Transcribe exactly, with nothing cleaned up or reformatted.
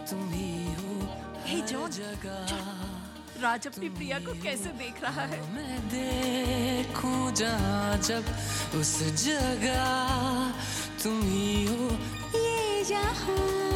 तुम ही हो हे हर जॉन, जगह। राज अपनी प्रिया को कैसे देख रहा है? मैं देखूं जहाँ जब उस जगह तुम ही हो ये जहाँ।